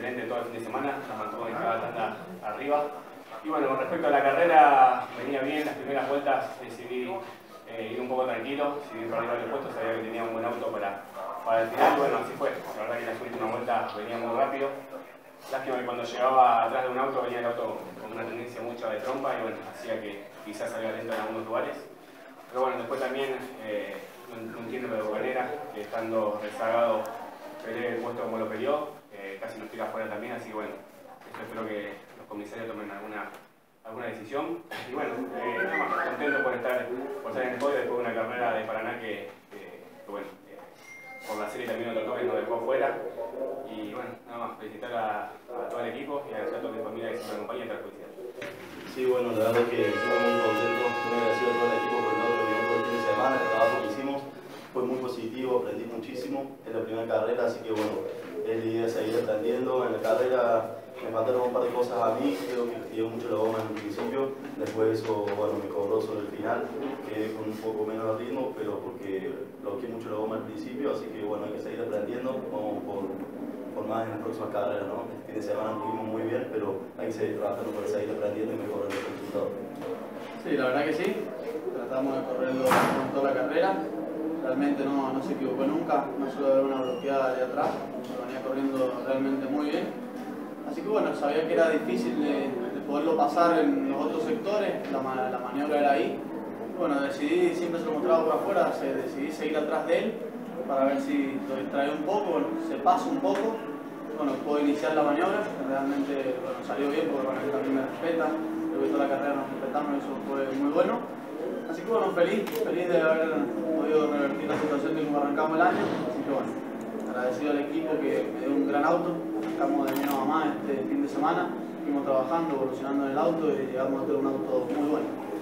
excelente todo el fin de semana, nos mantuvo en cada tanda arriba. Y bueno, con respecto a la carrera, venía bien, las primeras vueltas decidí ir un poco tranquilo, si bien por arriba del puesto, sabía que tenía un buen auto para el final, y bueno, así fue. La verdad que las últimas vueltas venía muy rápido. Lástima que cuando llegaba atrás de un auto venía el auto con una tendencia mucha de trompa y bueno, hacía que quizás salga lento en algunos lugares. Pero bueno, después también no entiendo lo de Bocanera, que estando rezagado peleé el puesto como lo peleó, casi nos tira afuera también, así que bueno, espero que los comisarios tomen alguna decisión. Y bueno, nada más, contento por estar en el podio después de una carrera de Paraná que bueno, por la serie también otro toque nos dejó fuera. Y bueno, nada más, felicitar a todo el equipo y agradecer a toda mi familia que siempre me acompaña y a la policía. Sí, bueno, la verdad es que estuve muy contento, muy agradecido a todo el equipo por el lado que vivió por el fin de semana, el trabajo que hicimos fue muy positivo, aprendí muchísimo, es la primera carrera, así que bueno, es la idea de seguir aprendiendo. En la carrera me faltaron un par de cosas a mí, creo que dio mucho la goma en el principio, después eso, bueno, me cobró sobre el final, quedé con un poco menos de ritmo, pero porque bloqueé mucho la goma al principio, así que bueno, hay que seguir aprendiendo, vamos por más en las próximas carreras, ¿no? Este fin de semana estuvimos muy bien, pero hay que seguir trabajando para seguir aprendiendo y mejorar el resultado. Sí, la verdad que sí, tratamos de correrlo con toda la carrera, realmente no se equivocó nunca, no solo haber una bloqueada de atrás, lo venía corriendo realmente muy bien. Así que bueno, sabía que era difícil de poderlo pasar en los otros sectores, la maniobra era ahí. Bueno, decidí, siempre se lo mostraba por afuera, decidí seguir atrás de él para ver si lo distrae un poco, bueno, se pasa un poco, bueno, puedo iniciar la maniobra, realmente bueno, salió bien porque bueno, él también me respeta, creo que toda la carrera nos respetamos y eso fue muy bueno. Así que bueno, feliz de haber podido revertir la situación de cómo arrancamos el año, así que bueno, agradecido al equipo que me dio un gran auto, arrancamos de menos a más este fin de semana, fuimos trabajando, evolucionando en el auto y llegamos a tener un auto muy bueno.